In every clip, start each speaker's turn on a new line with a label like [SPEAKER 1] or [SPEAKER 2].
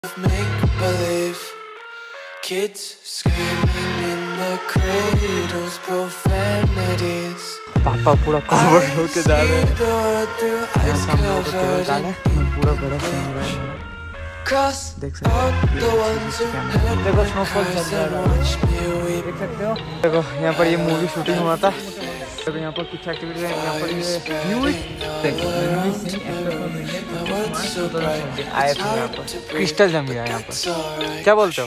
[SPEAKER 1] Make believe kids screaming in the cradles, profanities.
[SPEAKER 2] पापा पूरा cover होके जा रहे हैं। पूरा बर्फ जम रहा है। देख सकते हो देखो स्नोफॉल चल रहा है। देख सकते हो देखो यहाँ पर ये मूवी शूटिंग हुआ था। देखो यहाँ पर कुछ एक्टिविटी है। यहाँ पर ये आए थे यहाँ पर क्रिस्टल जम गया यहाँ पर। क्या बोलते हो?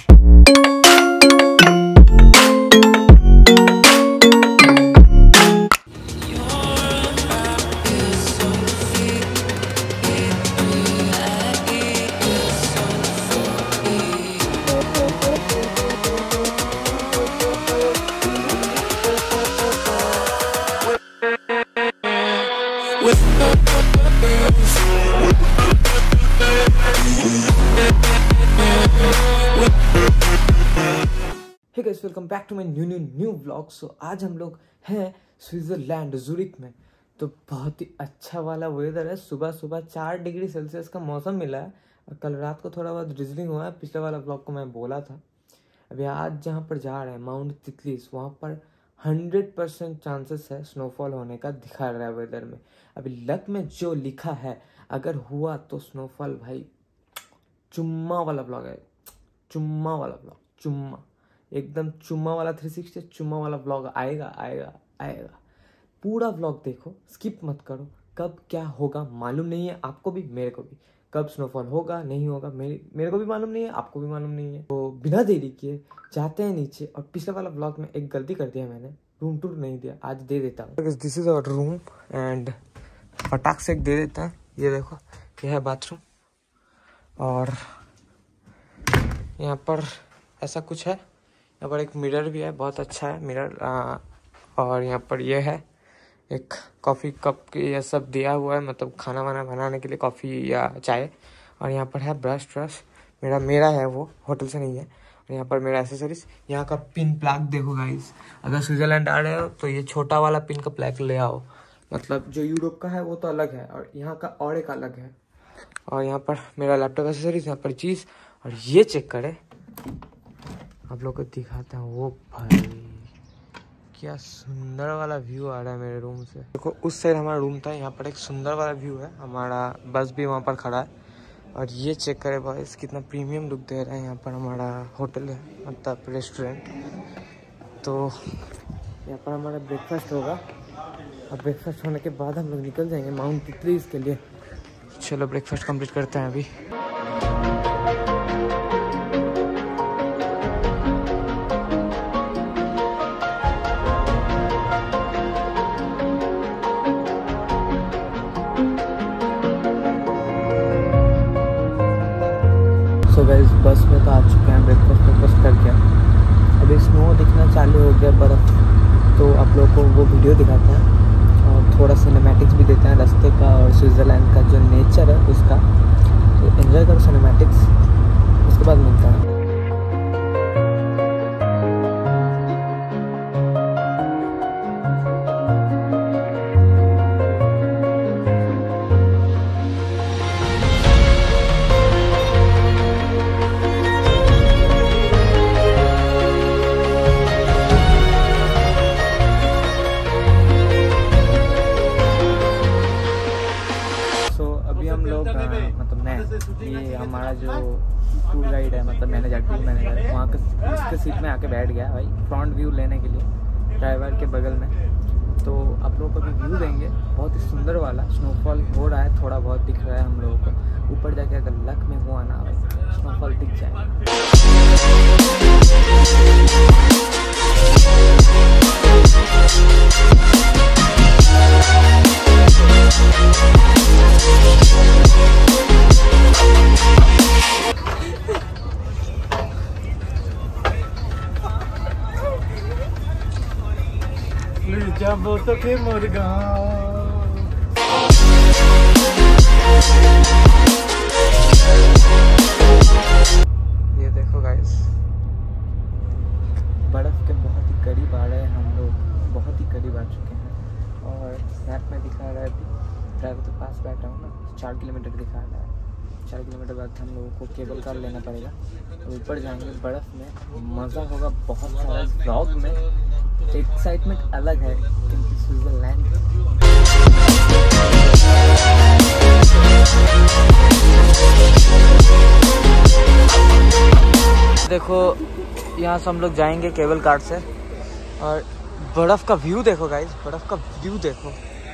[SPEAKER 3] Hey guys, welcome back to my new vlog. So आज हम लोग हैं स्विट्जरलैंड ज़ुरिक में। तो बहुत ही अच्छा वाला वेदर है। सुबह 4 डिग्री सेल्सियस का मौसम मिला है और कल रात को थोड़ा बहुत ड्रिजलिंग हुआ है। पिछले वाला व्लॉग को मैं बोला था। अभी आज जहाँ पर जा रहे हैं माउंट तितलीस, वहाँ पर 100% चांसेस है स्नोफॉल होने का दिखा रहा है वेदर में। अभी लक में जो लिखा है अगर हुआ तो स्नोफॉल भाई चुम्मा वाला ब्लॉग है। चुम्मा वाला ब्लॉग, चुम्मा एकदम चुम्मा वाला 360 चुम्मा वाला व्लॉग आएगा। पूरा व्लॉग देखो, स्किप मत करो। कब क्या होगा मालूम नहीं है आपको भी मेरे को भी। कब स्नोफॉल होगा नहीं होगा मेरे को भी मालूम नहीं है, आपको भी मालूम नहीं है। तो बिना देरी किए जाते हैं नीचे। और पिछले वाला व्लॉग में एक गलती कर दिया मैंने, रूम टूर नहीं दिया, आज दे देता हूँ। This is our room and फटाक से दे देता है। ये देखो यह है बाथरूम और यहाँ पर ऐसा कुछ है। यहाँ पर एक मिरर भी है, बहुत अच्छा है मिरर। और यहाँ पर ये है एक कॉफ़ी कप की ये सब दिया हुआ है, मतलब खाना वाना बनाने के लिए कॉफ़ी या चाय। और यहाँ पर है ब्रश मेरा है, वो होटल से नहीं है। और यहाँ पर मेरा एसेसरीज। यहाँ का पिन प्लग देखो गाइस, अगर स्विट्जरलैंड आ रहे हो तो ये छोटा वाला पिन का प्लग ले आओ। मतलब जो यूरोप का है वो तो अलग है और यहाँ का और एक अलग है। और यहाँ पर मेरा लैपटॉप एसेसरीज, यहाँ पर चीज़। और ये चेक करें, आप लोग को दिखाता हूँ। वो भाई क्या सुंदर वाला व्यू आ रहा है मेरे रूम से। देखो उस साइड हमारा रूम था, यहाँ पर एक सुंदर वाला व्यू है। हमारा बस भी वहाँ पर खड़ा है। और ये चेक करें बॉयस, कितना प्रीमियम लुक दे रहा है। यहाँ पर हमारा होटल है, मतलब रेस्टोरेंट। तो यहाँ पर हमारा ब्रेकफास्ट होगा और ब्रेकफास्ट होने के बाद हम लोग निकल जाएंगे माउंट तितलीस के लिए। चलो ब्रेकफास्ट कंप्लीट करते हैं अभी। सो गाइस, बस में तो आ चुके हैं, ब्रेकफास्ट करके। अभी स्नो दिखना चालू हो गया, बर्फ़। तो आप लोगों को वो वीडियो दिखाते हैं और थोड़ा सिनेमैटिक्स भी देते हैं रास्ते का और स्विट्ज़रलैंड का जो नेचर है उसका। तो एंजॉय करो सिनेमैटिक्स, उसके बाद मिलता है। हम लोग मतलब मैं, ये हमारा जो टूर गाइड है, मतलब मैनेजर, टूर मैनेजर, वहाँ के उसके सीट में आके बैठ गया भाई, फ्रंट व्यू लेने के लिए ड्राइवर के बगल में। तो आप लोगों को भी व्यू देंगे बहुत ही सुंदर वाला। स्नोफॉल हो रहा है, थोड़ा बहुत दिख रहा है हम लोगों को। ऊपर जाके अगर लक में हुआ ना भाई स्नोफॉल दिख जाए।
[SPEAKER 2] जब तो के मुर्गा
[SPEAKER 3] ये देखो गाइस, बर्फ़ के बहुत ही करीब आ रहे हैं हम लोग, बहुत ही करीब आ चुके हैं। और मैप में दिखा रहा है अभी ड्राइवर के पास बैठा हूँ ना, 4 किलोमीटर दिखा रहा है। 4 किलोमीटर बाद हम लोगों को केबल कार लेना पड़ेगा, ऊपर जाएंगे बर्फ़ में, मज़ा होगा बहुत सारा। इस ब्लॉग में एक्साइटमेंट अलग है क्योंकि स्विट्ज़रलैंड देखो यहाँ से हम लोग जाएंगे केबल कार से, और बर्फ़ का व्यू देखो गाइस, बर्फ़ का व्यू देखो,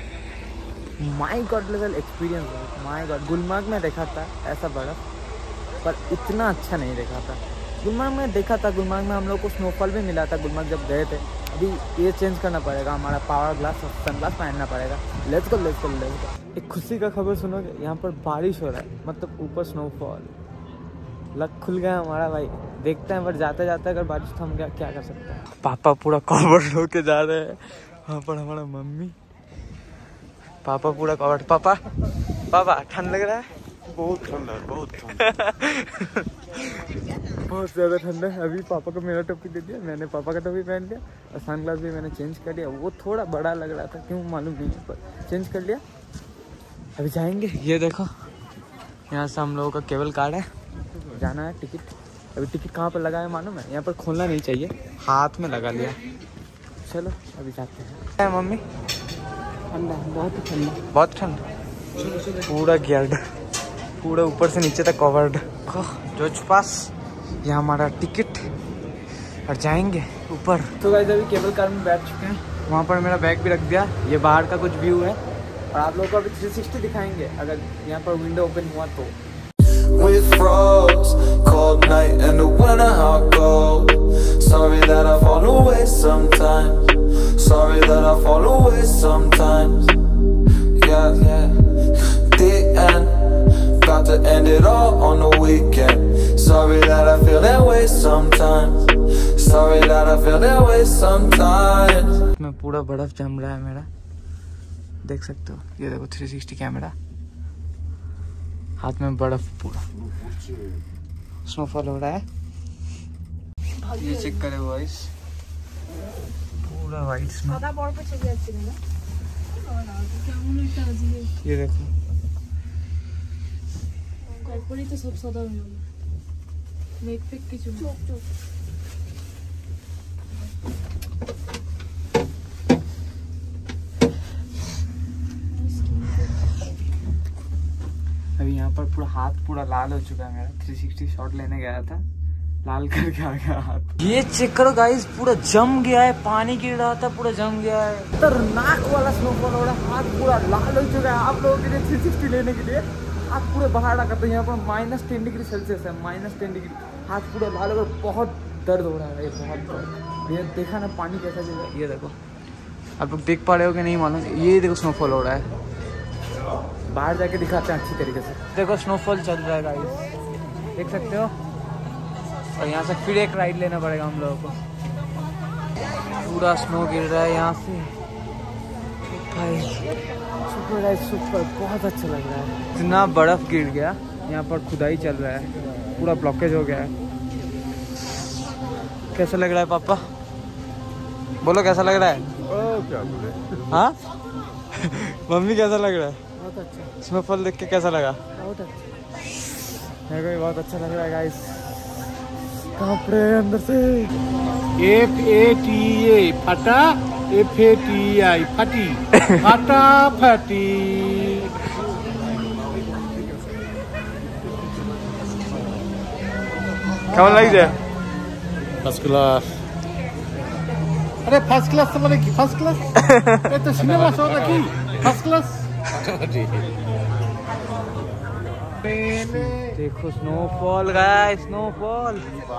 [SPEAKER 3] माय गॉड लेवल एक्सपीरियंस है। माय गॉड, गुलमर्ग में देखा था ऐसा बर्फ़, पर इतना अच्छा नहीं देखा था। गुलमर्ग में देखा था, गुलमर्ग में हम लोग को स्नोफॉल भी मिला था गुलमर्ग जब गए थे। अभी ये चेंज करना पड़ेगा, हमारा पावर ग्लास और सनग्लास पहनना पड़ेगा। Let's go let's go let's go. एक खुशी का खबर सुनोगे, यहाँ पर बारिश हो रहा है, मतलब ऊपर स्नोफॉल। लक खुल गया हमारा भाई, देखते हैं। बट जाते जाते अगर बारिश थम गया क्या कर सकते हैं। पापा पूरा कवर होके जा रहे हैं, वहाँ पर हमारा मम्मी, पापा पूरा कवर। पापा पापा ठंड लग रहा है?
[SPEAKER 4] बहुत ठंड है, बहुत ठंड
[SPEAKER 3] बहुत ज़्यादा ठंड है। अभी पापा को मेरा टोपी दे दिया, मैंने पापा का टोपी पहन लिया, और सनग्लास भी मैंने चेंज कर लिया। वो थोड़ा बड़ा लग रहा था, क्यों मालूम नहीं है, पर चेंज कर लिया। अभी जाएंगे। ये देखो यहाँ से हम लोगों का केबल कार है, जाना है। टिकट अभी टिकट कहाँ पर लगा है मालूम है? यहाँ पर खोलना नहीं चाहिए, हाथ में लगा लिया। चलो अभी जाते हैं। मम्मी ठंडा, बहुत ठंडा, बहुत ठंड, पूरा गियर्ड, पूरा ऊपर से नीचे तक कवर्ड। जोज पास, यहाँ हमारा टिकट, और जाएंगे ऊपर। तो गाइस अभी केबल कार में बैठ चुके हैं, वहाँ पर मेरा बैग भी रख दिया। ये बाहर का कुछ व्यू है, और आप लोगों को अभी 360 दिखाएंगे अगर यहाँ पर विंडो ओपन हुआ तो।
[SPEAKER 1] With froze, cold night and the winter hot cold. Sorry that I fall away sometimes. Sorry that I fall away sometimes. Yeah, the end. Got to end it all on the weekend. Sorry that I feel that way sometimes. Sorry that I feel that way sometimes.
[SPEAKER 3] मैं पूरा बर्फ जम रहा है मेरा, देख सकते हो। ये देखो 360 कैमरा, हाथ में बर्फ, पूरा स्नोफॉल हो रहा है। ये चेक करे बॉयज, पूरा वाइट स्नो। ये देखो,
[SPEAKER 5] तो सब सदा मेक पे কিছু
[SPEAKER 3] अभी यहाँ पर पूरा हाथ पूरा लाल हो चुका है मेरा। 360 शॉट लेने गया था, लाल करके आ गया हाथ। ये चेक करो गाइस, पूरा जम गया है, पानी गिर रहा था, पूरा जम गया है। खतरनाक वाला स्नोफॉल हो रहा है, हाथ पूरा लाल हो चुका है। आप लोगों के लिए 360 लेने के लिए हाथ पूरे बाहर रखा था। यहाँ पर -10 डिग्री सेल्सियस है, -10 डिग्री, हाथ पूरा लाल हो, बहुत दर्द हो रहा है, बहुत दर्द। ये देखा ना पानी कैसा चल रहा है, ये देखो, आप लोग देख पा रहे हो कि नहीं मालूम। ये देखो स्नोफॉल हो रहा है, बाहर जाके दिखाते हैं अच्छी तरीके से। देखो स्नोफॉल चल रहा है गाइस, देख सकते हो। और यहाँ से फिर एक राइड लेना पड़ेगा हम लोगों को। पूरा स्नो गिर रहा है यहाँ से भाई, सुपर गाइस, सुपर, बहुत अच्छा लग रहा है। इतना बर्फ गिर गया, यहाँ पर खुदाई चल रहा है, पूरा ब्लॉकेज हो गया है। कैसा लग रहा है पापा? बोलो कैसा लग रहा है?
[SPEAKER 4] क्या बोले?
[SPEAKER 3] हाँ मम्मी कैसा लग रहा है?
[SPEAKER 5] बहुत अच्छा,
[SPEAKER 3] स्नोफॉल देख के कैसा लगा?
[SPEAKER 5] बहुत अच्छा,
[SPEAKER 3] मेरे को भी बहुत अच्छा लग रहा है गाइस। कपड़े अंदर से
[SPEAKER 4] FATA फटा, FATI फटी, फटा फटी।
[SPEAKER 3] কেমন লাগছে?
[SPEAKER 4] First class. আরে ফার্স্ট ক্লাস তো মানে কি? ফার্স্ট ক্লাস এটা সিনেমা শো নাকি? First class.
[SPEAKER 3] देखो स्नोफॉल गाइस, स्नोफॉल।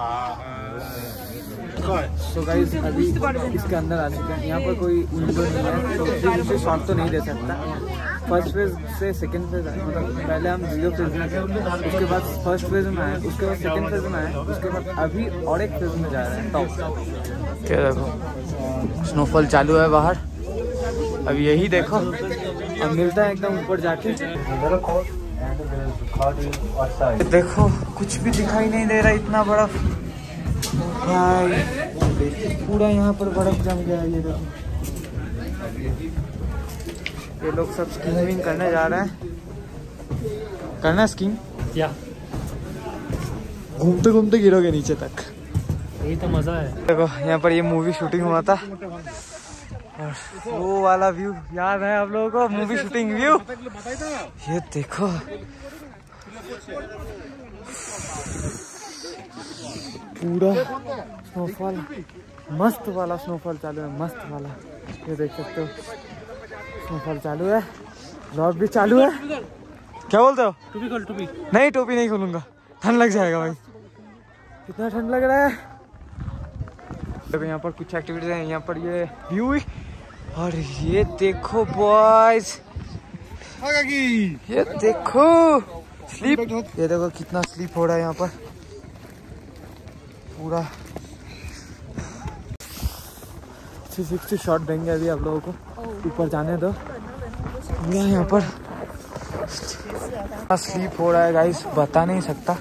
[SPEAKER 3] तो गाइस अभी इसके अंदर आ चुके हैं। यहाँ पर कोई विंडो नहीं है, तो दूसरे शॉट तो नहीं दे सकता। फर्स्ट फेज से सेकंड फेज आए, मतलब पहले हम 0 फेज में थे, उसके बाद फर्स्ट फेज में आए, उसके बाद सेकंड फेज में आए, उसके बाद अभी और एक फेज में जा रहे हैं टॉप। क्या देखो स्नोफॉल चालू है बाहर, अब यही देखो, अब मिलता है एकदम ऊपर जाके। देखो कुछ भी दिखाई नहीं दे रहा, इतना बर्फ भाई, पूरा यहाँ पर बर्फ जम गया है। ये देखो, ये लोग सब स्कीइंग करने जा रहे हैं। करना है स्कीइंग?
[SPEAKER 4] क्या
[SPEAKER 2] घूमते घूमते गिरोगे नीचे तक,
[SPEAKER 4] यही तो मजा है।
[SPEAKER 2] देखो यहाँ पर ये मूवी शूटिंग हुआ था और वो वाला व्यू याद है आप लोगों को, मूवी शूटिंग व्यू। ये देखो पूरा स्नोफॉल, मस्त वाला स्नोफॉल चालू है, मस्त वाला। ये देख सकते हो स्नोफॉल चालू है, व्लॉग भी चालू है। क्या बोलते हो?
[SPEAKER 4] टोपी खोल, टोपी
[SPEAKER 2] नहीं, टोपी नहीं खोलूंगा, ठंड लग जाएगा भाई। कितना ठंड लग रहा है। देखो यहाँ पर कुछ एक्टिविटीज हैं, यहाँ पर ये व्यू और ये देखो बॉयज, ये देखो स्लीप, ये देखो कितना स्लीप हो रहा है यहाँ पर पूरा। 360 शॉट देंगे अभी आप लोगों को, ऊपर जाने दो। यहाँ पर स्लीप हो रहा है गाइस, बता नहीं सकता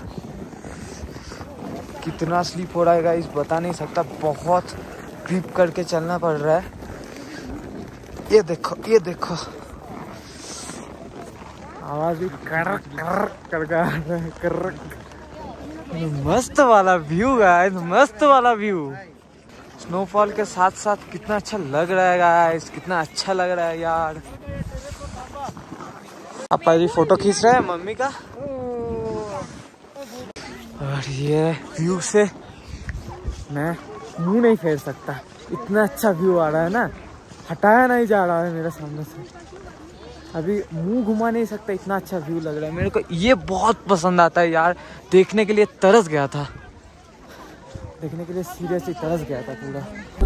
[SPEAKER 2] कितना स्लीप हो रहा है गाइस, बता नहीं सकता। बहुत ग्रिप करके चलना पड़ रहा है। ये देखो, ये देखो आवाज भी करक करक करके आ रहा है, करक। मस्त वाला व्यू गाइस, मस्त वाला व्यू। स्नोफॉल के साथ साथ कितना अच्छा लग रहा है गाइस, कितना अच्छा लग रहा है यार। पापा जी फोटो खींच रहे हैं मम्मी का, और ये व्यू से मैं मुंह नहीं फेर सकता, इतना अच्छा व्यू आ रहा है ना, हटाया नहीं जा रहा है मेरे सामने से। अभी मुंह घुमा नहीं सकता, इतना अच्छा व्यू लग रहा है मेरे को। ये बहुत पसंद आता है यार, देखने के लिए तरस गया था, देखने के लिए सीरियसली तरस गया था पूरा।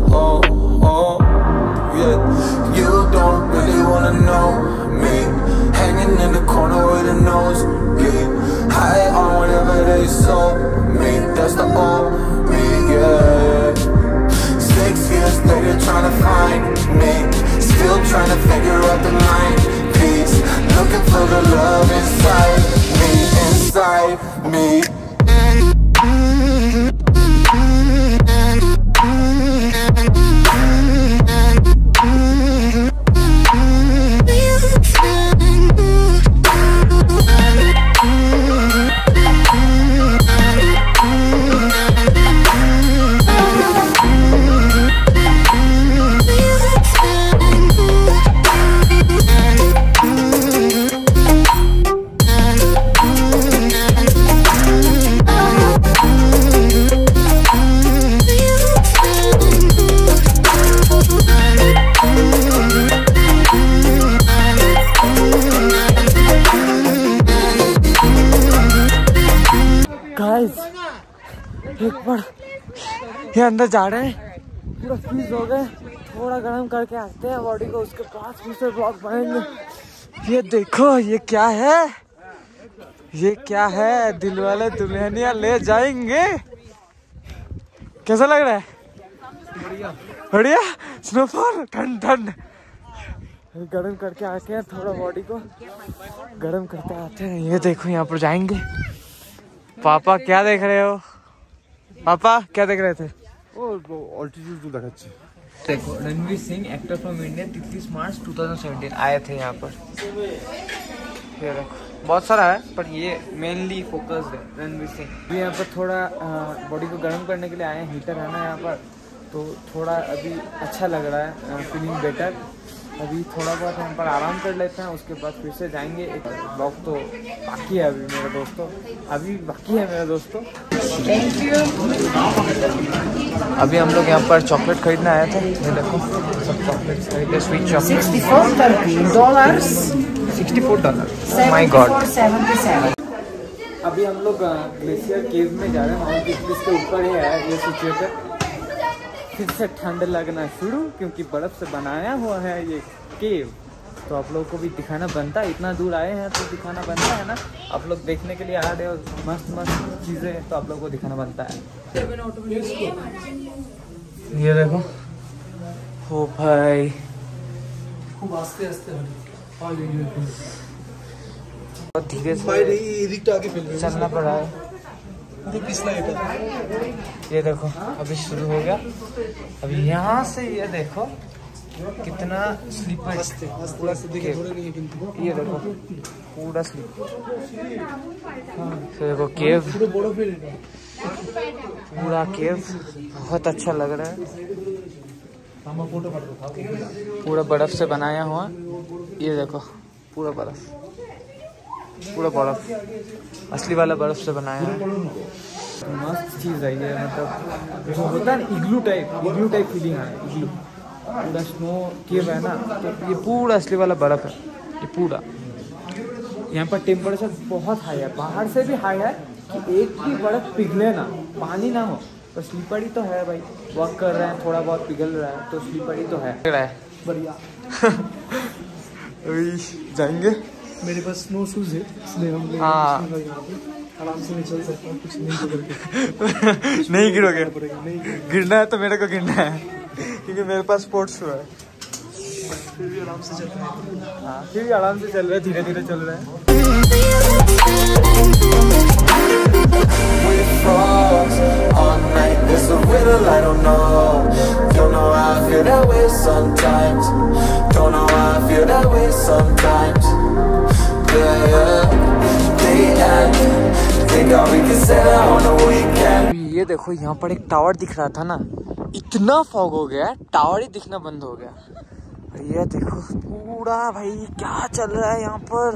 [SPEAKER 1] You don't really wanna know me, hanging in the corner with a nose beat, high on whatever they sold me, that's the old me, yeah. 6 years later trying to find me, still trying to figure out the mind piece, looking for the love inside me, inside me.
[SPEAKER 2] एक बार ये अंदर जा रहे हैं, पूरा freeze हो गए, थोड़ा गर्म करके आते हैं बॉडी को, उसके बाद फिर से ब्लॉग बनाएंगे। ये देखो ये क्या है, ये क्या है, दिलवाले दुल्हनिया ले जाएंगे। कैसा लग रहा है? बढ़िया बढ़िया। स्नोफॉल, ठंड ठंड। गर्म करके आते हैं, थोड़ा बॉडी को गर्म करते आते हैं। ये देखो यहाँ पर जाएंगे। पापा क्या देख रहे हो? पापा क्या देख रहे थे? देखो Ranveer Singh, actor from India, 33 March 2017 आए थे यहाँ पर। ये देखो बहुत सारा है, पर ये मेनली फोकस्ड है रणवीर सिंह। यहाँ पर थोड़ा बॉडी को गर्म करने के लिए आए हैं, हीटर है ना यहाँ पर, तो थोड़ा अभी अच्छा लग रहा है, फीलिंग बेटर। अभी थोड़ा बहुत यहाँ पर आराम कर लेते हैं, उसके बाद फिर से जाएंगे। एक ब्लॉग तो बाकी है अभी मेरे दोस्तों, अभी बाकी है मेरे दोस्तों। Thank you. अभी हम लोग यहाँ पर चॉकलेट खरीदने आए थे। ये देखो सब चॉकलेट खरीदे, स्वीट चॉकलेट। $64 my God. अभी हम लोग ग्लेशियर केव में जा रहे हैं, माउंट एवरेस्ट के ऊपर ही है ये सिचुएशन। फिर से ठंड लगना शुरू, क्योंकि बर्फ से बनाया हुआ है ये केव, तो आप लोगों को भी दिखाना बनता है। इतना दूर आए हैं तो दिखाना बनता है ना, आप लोग देखने के लिए आ रहे हो, मस्त मस्त चीज़ें, तो आप लोगों को दिखाना बनता है। ये देखो हो भाई, खूब आस्ते आस्ते बहुत धीरे से चलना पड़ा है। ये देखो अभी शुरू हो गया। अभी यहाँ से ये देखो
[SPEAKER 3] कितना स्लीपर पूरा ये देखो पूरा स्लीप। देखो केव पूरा केव बहुत अच्छा लग रहा है। पूरा बर्फ से बनाया हुआ ये देखो पूरा बर्फ असली वाला बर्फ से बनाया है। मस्त चीज़ है ये मतलब जो होता है ना इग्लू टाइप फीलिंग है। इग्लू पूरा स्नो केव है ना तो ये पूरा असली वाला बर्फ है ये पूरा। यहाँ पर टेम्परेचर बहुत हाई है बाहर से भी हाई है कि एक भी बर्फ पिघले ना पानी ना हो तो स्लीपरी तो है भाई। वॉक कर रहे हैं थोड़ा बहुत पिघल रहा है तो स्लीपरी तो है बढ़िया। जाएंगे
[SPEAKER 4] मेरे पास स्नो शूज है इसलिए हम
[SPEAKER 3] हाँ
[SPEAKER 4] आराम से नहीं चल सकते कुछ नहीं करके।
[SPEAKER 3] नहीं गिरोगे गिरना है तो मेरे को गिरना है क्योंकि मेरे पास स्पोर्ट्स शू है।
[SPEAKER 4] फिर भी आराम से चल रहे हैं।
[SPEAKER 3] हाँ फिर भी आराम से चल रहे हैं धीरे धीरे चल रहे हैं।
[SPEAKER 1] All night, there's a riddle I don't know. Don't know how I feel that way sometimes. Don't know how I feel that way sometimes. Yeah. They act, think all we can say that on the weekend.
[SPEAKER 3] ये देखो यहाँ पर एक tower दिख रहा था ना इतना फॉग हो गया टावर ही दिखना बंद हो गया। ये देखो पूरा भाई क्या चल रहा है यहाँ पर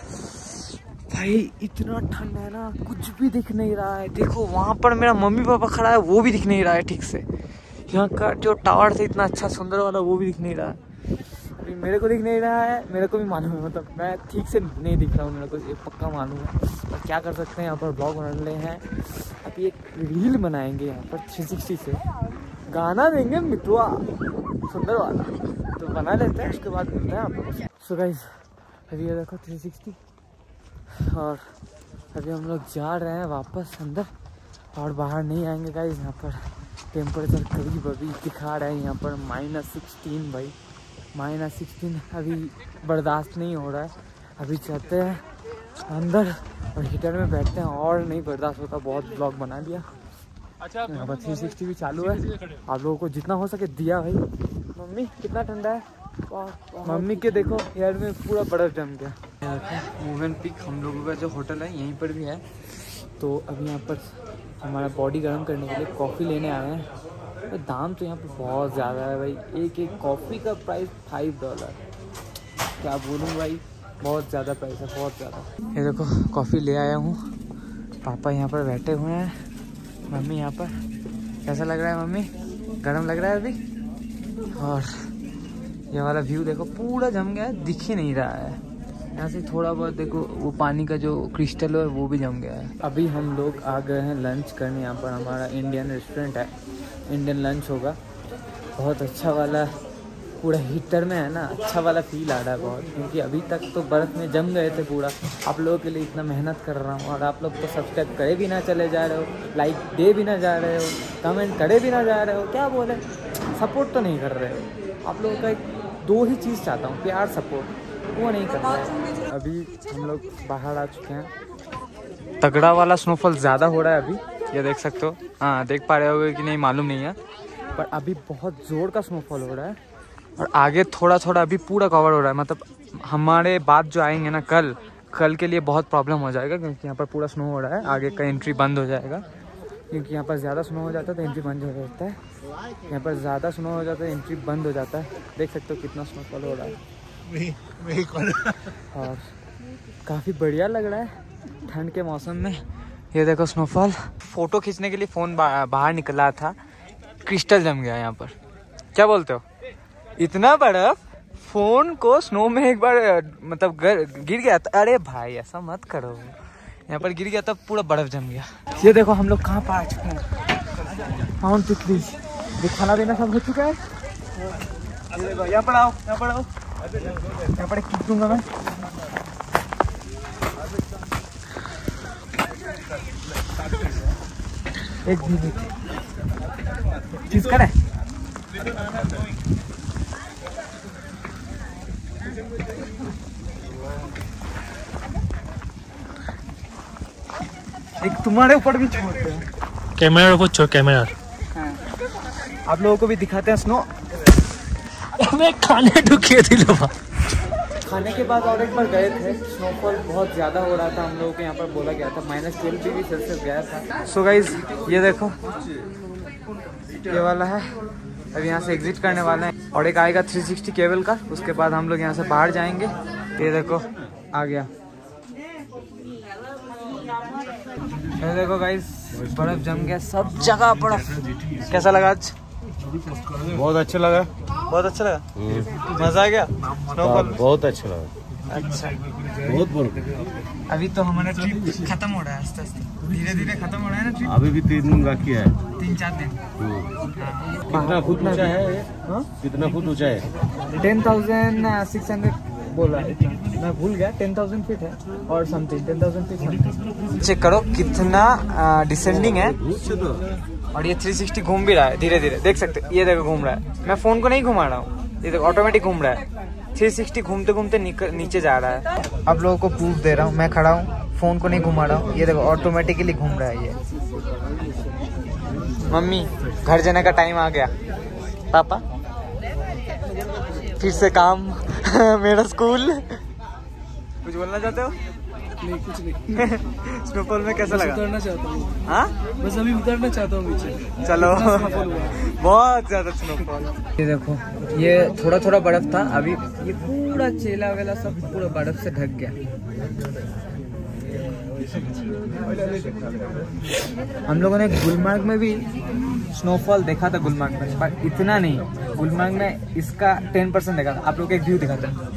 [SPEAKER 3] भाई इतना ठंड है ना कुछ भी दिख नहीं रहा है। देखो वहाँ पर मेरा मम्मी पापा खड़ा है वो भी दिख नहीं रहा है ठीक से। यहाँ का जो टावर था इतना अच्छा सुंदर वाला वो भी दिख नहीं रहा है। अभी मेरे को दिख नहीं रहा है मेरे को भी मालूम है मतलब मैं ठीक से नहीं दिख रहा हूँ मेरे को ये पक्का मालूम है। और क्या कर सकते हैं यहाँ पर ब्लॉग बना रहे हैं अभी एक रील बनाएंगे यहाँ पर 360 से गाना देंगे मितुआ सुंदर वाला तो बना लेते हैं उसके बाद मिलते हैं आप लोग। सो गाइस अभी ये देखो 360 और अभी हम लोग जा रहे हैं वापस अंदर और बाहर नहीं आएंगे गाइस। यहाँ पर टेम्परेचर करीब अभी दिखा रहा है यहाँ पर -16 भाई -16 अभी बर्दाश्त नहीं हो रहा है। अभी चलते हैं अंदर और हीटर में बैठते हैं और नहीं बर्दाश्त होता बहुत ब्लॉग बना लिया। यहाँ पर 360 भी चालू है आप लोगों को जितना हो सके दिया भाई। मम्मी कितना ठंडा है मम्मी के देखो हेयर में पूरा बर्फ जम गया। मूवन पिक हम लोगों का जो होटल है यहीं पर भी है तो अभी यहाँ पर हमारा बॉडी गर्म करने के लिए कॉफ़ी लेने आए हैं। तो दाम तो यहाँ पर बहुत ज़्यादा है भाई एक कॉफ़ी का प्राइस $5 क्या बोलूँ भाई बहुत ज़्यादा प्राइस है बहुत ज़्यादा। ये देखो कॉफ़ी ले आया हूँ पापा यहाँ पर बैठे हुए हैं मम्मी यहाँ पर। कैसा लग रहा है मम्मी गर्म लग रहा है अभी। और ये वाला व्यू देखो पूरा जम गया है दिख ही नहीं रहा है यहाँ से थोड़ा बहुत देखो वो पानी का जो क्रिस्टल है वो भी जम गया है। अभी हम लोग आ गए हैं लंच करने। यहाँ पर हमारा इंडियन रेस्टोरेंट है इंडियन लंच होगा बहुत अच्छा वाला पूरा हीटर में है ना अच्छा वाला फील आ रहा है बहुत क्योंकि अभी तक तो बर्फ़ में जम गए थे पूरा। आप लोगों के लिए इतना मेहनत कर रहा हूँ और आप लोग तो सब्सक्राइब करे भी ना चले जा रहे हो लाइक दे भी ना जा रहे हो कमेंट करे भी ना जा रहे हो क्या बोले सपोर्ट तो नहीं कर रहे हो। आप लोगों का 2 ही चीज़ चाहता हूँ प्यार सपोर्ट वो नहीं कर रहा है। अभी हम लोग बाहर आ चुके हैं तगड़ा वाला स्नोफॉल ज़्यादा हो रहा है अभी ये देख सकते हो। हाँ देख पा रहे होगे कि नहीं मालूम नहीं है पर अभी बहुत ज़ोर का स्नोफॉल हो रहा है और आगे थोड़ा थोड़ा अभी पूरा कवर हो रहा है। मतलब हमारे बाद जो आएंगे ना कल के लिए बहुत प्रॉब्लम हो जाएगा क्योंकि यहाँ पर पूरा स्नो हो रहा है। आगे का एंट्री बंद हो जाएगा क्योंकि यहाँ पर ज़्यादा स्नो हो जाता है तो एंट्री बंद हो जाता है। यहाँ पर ज़्यादा स्नो हो जाता है एंट्री बंद हो जाता है। देख सकते हो कितना स्नोफॉल हो रहा है और काफ़ी बढ़िया लग रहा है ठंड के मौसम में। ये देखो स्नोफॉल फ़ोटो खींचने के लिए फ़ोन बाहर निकला था क्रिस्टल जम गया यहाँ पर। क्या बोलते हो इतना बर्फ फ़ोन को स्नो में एक बार मतलब गिर गया था। अरे भाई ऐसा मत करो यहाँ पर गिर गया तब पूरा बर्फ जम गया। ये देखो हम लोग कहाँ पर आ चुके हैं माउंट पिकनिक। ये खाना पीना सब हो चुका है। यहाँ पर आओ यहाँ पर किक दूंगा मैं। एक मिनट चीज करे एक तुम्हारे ऊपर भी छोड़ते हैं
[SPEAKER 4] कैमरा ऊपर छोड़ कैमरा।
[SPEAKER 3] हाँ। आप लोगों को भी दिखाते हैं स्नो।
[SPEAKER 2] हमें खाने ढुके थी लोग।
[SPEAKER 3] खाने के बाद और एक बार गए थे, स्नोफॉल बहुत ज़्यादा हो रहा था, हम लोगों को यहाँ पर बोला गया था -12 डिग्री सेल्सियस गया था। सो गाइज ये देखो, ये वाला है, अब यहाँ से एग्जिट करने वाला है और एक आएगा 360 केबल का, उसके बाद हम लोग यहाँ से बाहर जाएंगे। ये देखो आ गया, ये देखो गाइज बर्फ जम गया, सब जगह बर्फ। कैसा लगा आज?
[SPEAKER 4] बहुत अच्छा लगा,
[SPEAKER 3] बहुत अच्छा लगा, मजा आ गया स्नोफॉल।
[SPEAKER 4] बहुत अच्छा लगा।
[SPEAKER 3] अच्छा,
[SPEAKER 4] बहुत बर्फ।
[SPEAKER 3] अभी तो हमारा ट्रिप खत्म हो रहा है, आस्ते आस्ते धीरे धीरे खत्म हो रहा है ना ट्रिप।
[SPEAKER 4] अभी भी 3 दिन बाकी है,
[SPEAKER 3] 3-4 दिन।
[SPEAKER 4] कितना फुट ऊंचा है ये? कितना फुट ऊंचा है?
[SPEAKER 3] 10,600 बोला, इतना मैं भूल गया। 10,000 फीट है और समथिंग, 10,000 फीट समथिंग। चेक करो कितना डिसेंडिंग है, और ये 360 घूम भी रहा है धीरे धीरे, देख सकते हो। ये देखो घूम रहा है, मैं फोन को नहीं घुमा रहा हूँ, ये देखो ऑटोमेटिक घूम रहा है। 360 घूमते घूमते नीचे जा रहा है। आप लोगों को प्रूफ दे रहा हूँ, मैं खड़ा हूँ, फोन को नहीं घुमा रहा हूँ, ये देखो ऑटोमेटिकली घूम रहा है ये। मम्मी घर जाने का टाइम आ गया, पापा फिर से काम मेरा स्कूल। कुछ बोलना चाहते हो?
[SPEAKER 5] नहीं कुछ नहीं।
[SPEAKER 3] स्नोफॉल में कैसा लगा?
[SPEAKER 5] उतरना चाहता हूँ।
[SPEAKER 3] हाँ
[SPEAKER 5] बस अभी उतरना चाहता हूँ नीचे।
[SPEAKER 3] चलो, बहुत ज्यादा स्नोफॉल। ये देखो, ये थोड़ा थोड़ा बर्फ था, अभी ये पूरा चेला वेला सब पूरा बर्फ से ढक गया। हम लोगों ने गुलमर्ग में भी स्नोफॉल देखा था, गुलमर्ग में, पर इतना नहीं। गुलमर्ग में इसका 10% देखा था। आप लोग को एक व्यू दिखाता हूँ,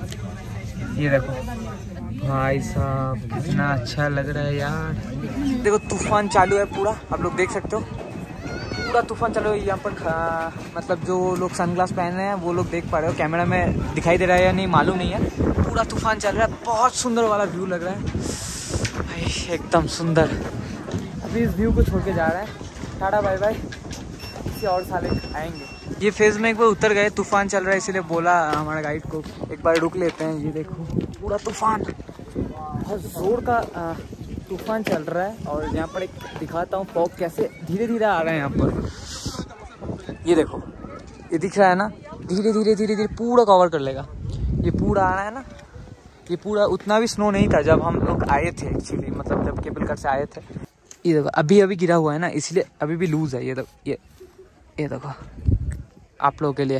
[SPEAKER 3] ये देखो भाई साहब कितना अच्छा लग रहा है यार। देखो तूफान चालू है पूरा, आप लोग देख सकते हो, पूरा तूफान चालू है यहाँ पर। मतलब जो लोग सनग्लास पहने हैं वो लोग देख पा रहे हो, कैमरा में दिखाई दे रहा है या नहीं मालूम नहीं है। पूरा तूफान चल रहा है, बहुत सुंदर वाला व्यू लग रहा है भाई, एकदम सुंदर। अभी इस व्यू को छोड़ के जा रहा है, टाटा बाय बाय, किसी और साल आएंगे। ये फेज में एक बार उतर गए, तूफान चल रहा है इसीलिए बोला हमारा गाइड को एक बार रुक लेते हैं। ये देखो पूरा तूफान, बहुत जोर का तूफान चल रहा है, और यहाँ पर एक दिखाता हूँ फॉग कैसे धीरे धीरे आ रहे हैं यहाँ पर। ये देखो, ये दिख रहा है ना, धीरे धीरे धीरे धीरे पूरा कवर कर लेगा। ये पूरा आ रहा है ना, ये पूरा उतना भी स्नो नहीं था जब हम लोग आए थे एक्चुअली, मतलब जब केबल कर से आए थे। ये देखो अभी अभी गिरा हुआ है ना, इसलिए अभी भी लूज है। ये देखो, ये देखो आप लोगों के लिए,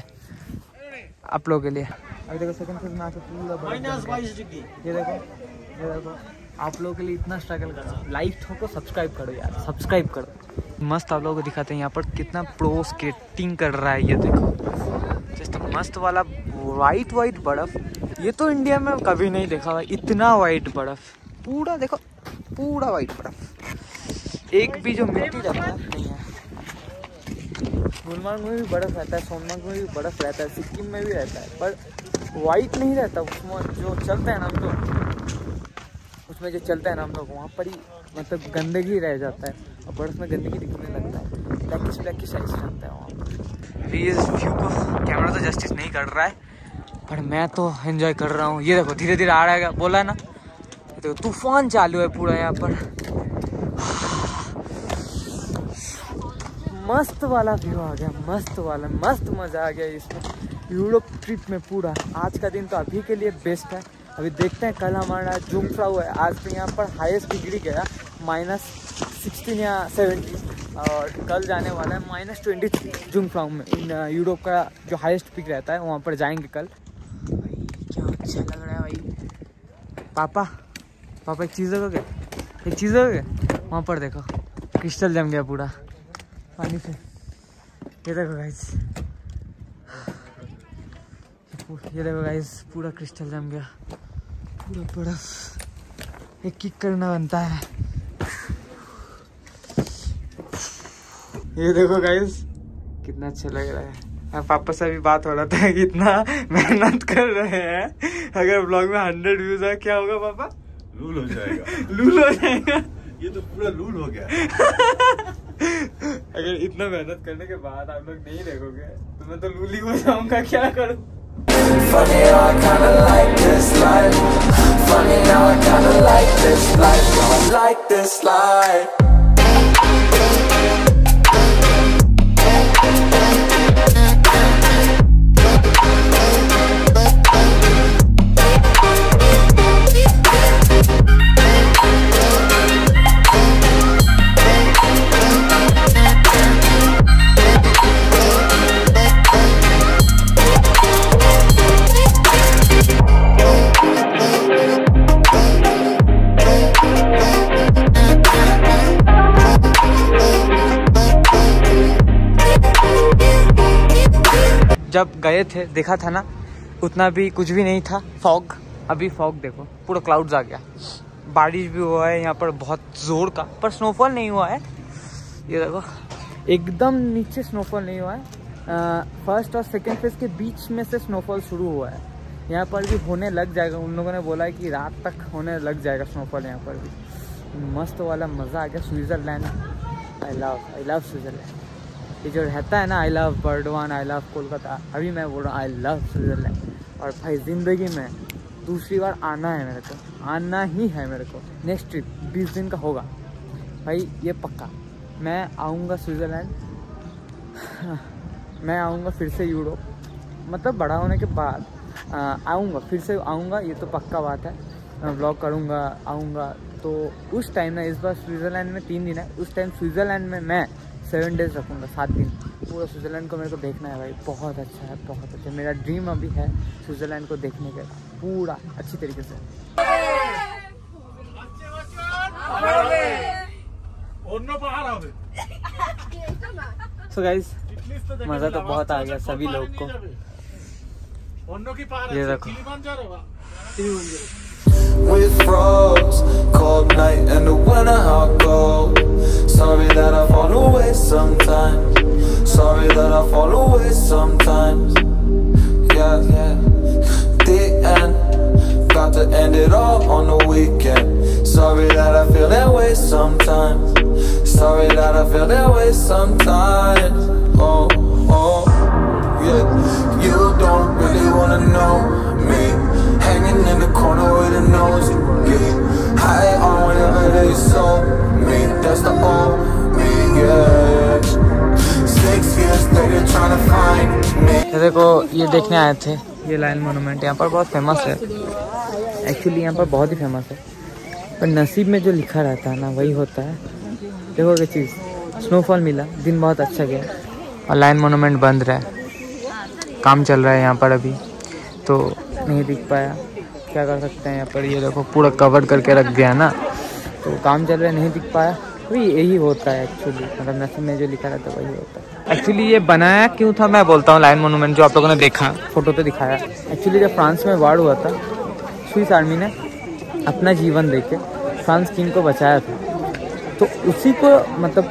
[SPEAKER 3] आप लोगों के लिए। अभी देखो सेकंड फेज में आके पूरा -22 डिग्री। ये देखो आप लोगों के लिए इतना स्ट्रगल कर रहा हूँ। लाइक ठोको, सब्सक्राइब करो यार, सब्सक्राइब करो। मस्त आप लोगों को दिखाते हैं यहाँ पर कितना प्रो स्केटिंग कर रहा है। ये देखो जस्ट मस्त वाला वाइट बर्फ, ये तो इंडिया में कभी नहीं देखा हुआ इतना वाइट बर्फ। पूरा देखो, पूरा वाइट बर्फ, एक भी जो मिट्टी रहता है नहीं है। गुलमर्ग में भी बर्फ रहता है, सोनमर्ग में भी बर्फ रहता है, सिक्किम में भी रहता है, पर वाइट नहीं रहता। उसमें जो चलते हैं ना हम लोग, उसमें जो चलता है ना हम लोग, वहाँ पर ही मतलब गंदगी रह जाता है, और बर्फ में गंदगी दिखने लगता है, ब्लैकिश साइज लगता है वहाँ पर। इस व्यू को कैमरा तो जस्टिस नहीं कर रहा है, पर मैं तो एंजॉय कर रहा हूँ। ये देखो धीरे धीरे आ रहा है, बोला ना, देखो तूफान चालू है पूरा यहाँ पर। मस्त वाला व्यू आ गया, मस्त वाला, मस्त मज़ा आ गया इसमें। यूरोप ट्रिप में पूरा आज का दिन तो अभी के लिए बेस्ट है। अभी देखते हैं कल हमारा जुंगफ्राउ है, आज तो यहाँ पर हाईएस्ट डिग्री गया -16 या 17, और कल जाने वाला है -23 जुंगफ्राउ में। इन यूरोप का जो हाईएस्ट पिक रहता है वहाँ पर जाएंगे कल। भाई क्या अच्छा लग रहा है भाई। पापा एक चीज़ देखोगे, एक चीज़ देखोगे, वहाँ पर देखो क्रिस्टल जम गया पूरा पानी से। ये देखो गाइस, ये देखो गाइस, पूरा क्रिस्टल जम गया, पूरा बर्फ। एक किक करना बनता है। ये देखो गाइस कितना अच्छा लग रहा है। पापा से अभी बात हो रहा था कि इतना मेहनत कर रहे हैं, अगर ब्लॉग में 100 व्यूज है क्या होगा पापा?
[SPEAKER 4] लूल हो जाएगा।
[SPEAKER 3] लूल हो जाएगा,
[SPEAKER 4] ये तो पूरा लूल हो गया।
[SPEAKER 3] अगर इतना मेहनत करने के बाद आप लोग नहीं देखोगे तो मैं तो लूली हो जाऊंगा, क्या करूं?
[SPEAKER 1] Funny how I kinda like this life. Funny how I kinda like this life. I like this life.
[SPEAKER 3] जब गए थे देखा था ना उतना भी कुछ भी नहीं था, फॉग। अभी फॉग देखो, पूरा क्लाउड्स आ गया, बारिश भी हुआ है यहाँ पर बहुत ज़ोर का, पर स्नोफॉल नहीं हुआ है। ये देखो एकदम नीचे स्नोफॉल नहीं हुआ है। फर्स्ट और सेकेंड फेज के बीच में से स्नोफॉल शुरू हुआ है। यहाँ पर भी होने लग जाएगा, उन लोगों ने बोला है कि रात तक होने लग जाएगा स्नोफॉल यहाँ पर भी। मस्त वाला मज़ा आ गया। Switzerland, I love Switzerland. ये जो रहता है ना, I love Burdwan, I love Kolkata, अभी मैं बोल रहा हूँ आई लव स्विट्ज़रलैंड। और भाई ज़िंदगी में दूसरी बार आना है मेरे को, आना ही है मेरे को। नेक्स्ट ट्रिप 20 दिन का होगा भाई, ये पक्का। मैं आऊँगा स्विट्ज़रलैंड, मैं आऊँगा फिर से यूरोप, मतलब बड़ा होने के बाद आऊँगा, फिर से आऊँगा, ये तो पक्का बात है। व्लॉग करूँगा, आऊँगा तो उस टाइम ना, इस बार स्विट्ज़रलैंड में 3 दिन है, उस टाइम स्विट्ज़रलैंड में मैं 7 डेज़ रखूँगा, 7 दिन। पूरा स्विट्ज़रलैंड को मेरे को देखना है भाई, बहुत अच्छा है, बहुत अच्छा। मेरा ड्रीम अभी है स्विट्ज़रलैंड को देखने का पूरा अच्छी तरीके से। सो गाइस, मज़ा तो बहुत आ गया सभी लोग को। ये देखो
[SPEAKER 1] with froze, cold night and the winter hot cold. Sorry that I fall away sometimes. Sorry that I fall away sometimes. Yeah, the end. Got to end it all on the weekend. Sorry that I feel that way sometimes. Sorry that I feel that way sometimes. Oh, yeah. You don't really wanna know me. Hanging in the corner with a nose high on whatever they sold me. That's the old me, yeah. 6 years later trying to find me.
[SPEAKER 3] देखो ये देखने आए थे, ये lion monument यहाँ पर बहुत famous है। एक्चुअली यहाँ पर बहुत ही फेमस है, पर नसीब में जो लिखा रहता है ना वही होता है। देखो ये चीज़, स्नोफॉल मिला, दिन बहुत अच्छा गया, और लायन मोनूमेंट बंद रहा है, काम चल रहा है यहाँ पर अभी, तो नहीं दिख पाया। क्या कर सकते हैं, यहाँ पर ये देखो पूरा कवर करके रख दिया ना, तो काम चल रहा है, नहीं दिख पाया। वही यही होता है एक्चुअली, मतलब नसीब में जो लिखा रहता है वही होता है। एक्चुअली ये बनाया क्यों था मैं बोलता हूँ। लायन मोनूमेंट जो आप लोगों ने देखा, फोटो तो दिखाया, एक्चुअली जब फ्रांस में वार हुआ था, स्विस आर्मी ने अपना जीवन देके फ्रांस किंग को बचाया था, तो उसी को मतलब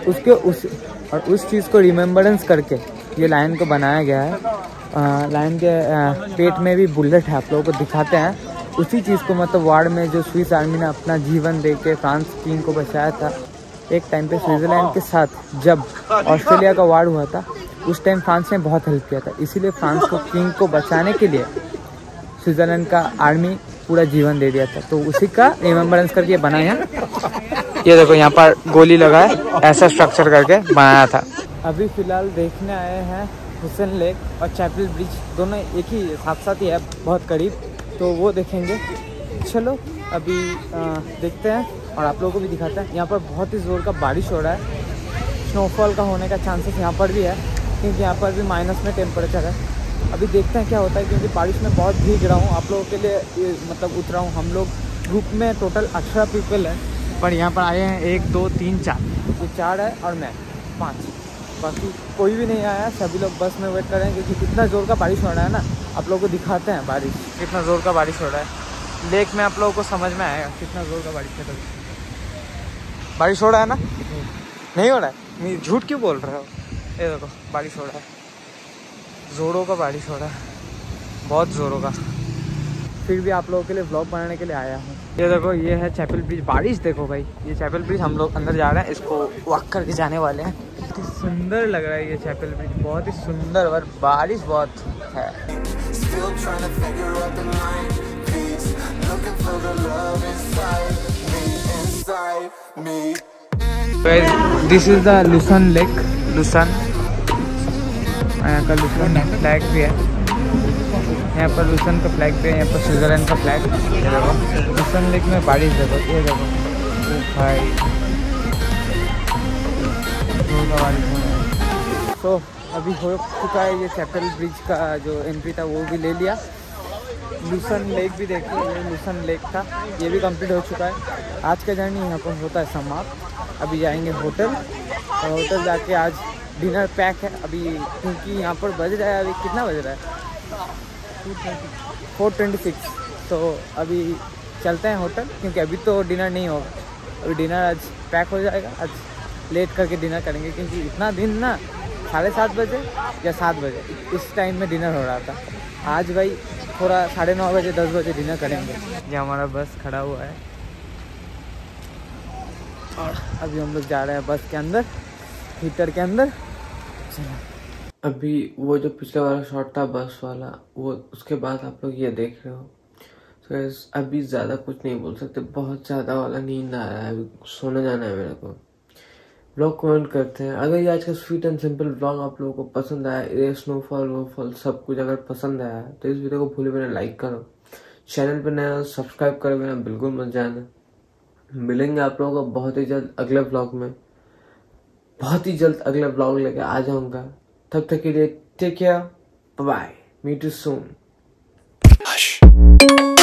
[SPEAKER 3] उस चीज़ को रिमेम्बरेंस करके ये लायन को बनाया गया है। लायन के पेट में भी बुलेट है, आप लोगों को दिखाते हैं। उसी चीज़ को मतलब वार में जो स्विस आर्मी ने अपना जीवन देके फ्रांस किंग को बचाया था। एक टाइम पे स्विट्ज़रलैंड के साथ जब ऑस्ट्रेलिया का वार हुआ था, उस टाइम फ्रांस ने बहुत हेल्प किया था, इसीलिए फ्रांस को किंग को बचाने के लिए स्विट्ज़रलैंड का आर्मी पूरा जीवन दे दिया था, तो उसी का रिमेम्बरेंस करके बनाया। ये देखो यहाँ पर गोली लगा है, ऐसा स्ट्रक्चर करके बनाया था। अभी फ़िलहाल देखने आए हैं हुसैन लेक और चैपल ब्रिज, दोनों एक ही साथ साथ ही है, बहुत करीब, तो वो देखेंगे। चलो अभी देखते हैं और आप लोगों को भी दिखाते हैं। यहाँ पर बहुत ही ज़ोर का बारिश हो रहा है, स्नोफॉल का होने का चांसेस यहाँ पर भी है, क्योंकि यहाँ पर भी माइनस में टेम्परेचर है। अभी देखते हैं क्या होता है, क्योंकि बारिश में बहुत भीग रहा हूँ, आप लोगों के लिए मतलब उतरा हूँ। हम लोग ग्रुप में टोटल 18 पीपल हैं, पर यहाँ पर आए हैं 1 2 3 4, ये 4 है और मैं 5, बाकी कोई भी नहीं आया। सभी लोग बस में वेट कर रहे हैं, क्योंकि कितना ज़ोर का बारिश हो रहा है ना, आप लोगों को दिखाते हैं बारिश, कितना ज़ोर का बारिश हो रहा है। लेक में आप लोगों को समझ में आएगा कितना ज़ोर का बारिश है। बारिश हो रहा है ना, नहीं हो रहा है, झूठ क्यों बोल रहे हो। ये देखो बारिश हो रहा है, ज़ोरों का बारिश हो रहा है, बहुत ज़ोरों का। फिर भी आप लोगों के लिए व्लॉग बनाने के लिए आया हूँ। ये देखो ये है चैपल ब्रिज, बारिश देखो भाई, ये चैपल ब्रिज हम लोग अंदर जा रहे हैं, इसको वॉक करके जाने वाले हैं। बहुत ही सुंदर लग रहा है ये चैपल ब्रिज, बहुत ही सुंदर, और बारिश बहुत है। This is the Lucerne lake, Lucerne, यहाँ का लुसन फ्लैग भी है, यहाँ पर लुसन का फ्लैग भी है, यहाँ पर स्विट्ज़रलैंड का फ्लैग। ये देखो लुसन लेक में बारिश देखो, ये देखो भाई बारिश हो रहा है। तो अभी हो चुका है ये चैपल ब्रिज का जो एंट्री था वो भी ले लिया। लुसन लेक भी देखिए, ये लुसन लेक था, ये भी कंप्लीट हो चुका है। आज का जर्नी यहाँ पर होता है समाप्त। अभी जाएंगे होटल, और होटल जाके आज डिनर पैक है अभी, क्योंकि यहाँ पर बज रहा है अभी, कितना बज रहा है 4:26। तो अभी चलते हैं होटल, क्योंकि अभी तो डिनर नहीं होगा, अभी डिनर आज पैक हो जाएगा। आज लेट करके डिनर करेंगे, क्योंकि इतना दिन ना 7:30 बजे या 7 बजे इस टाइम में डिनर हो रहा था। आज भाई थोड़ा 9:30 बजे 10 बजे डिनर करेंगे। ये हमारा बस खड़ा हुआ है और अभी हम लोग जा रहे हैं बस के अंदर, थिएटर के अंदर।
[SPEAKER 6] अभी वो जो पिछले वाला शॉट था बस वाला, वो उसके बाद आप लोग ये देख रहे हो। तो अभी ज़्यादा कुछ नहीं बोल सकते, बहुत ज़्यादा वाला नींद आ रहा है, अभी सोने जाना है मेरे को। व्लॉग कमेंट करते हैं। अगर ये आज का स्वीट एंड सिंपल व्लॉग आप लोगों को पसंद आया, ये स्नोफॉल वोफॉल सब कुछ अगर पसंद आया तो इस वीडियो को भूले बिना लाइक करो, चैनल पर नया सब्सक्राइब करे बिना बिल्कुल मत जाना। मिलेंगे आप लोगों को बहुत ही जल्द अगले व्लॉग में, बहुत ही जल्द अगले व्लॉग लेके आ जाऊंगा। तब तक के लिए take care, bye, meet you soon.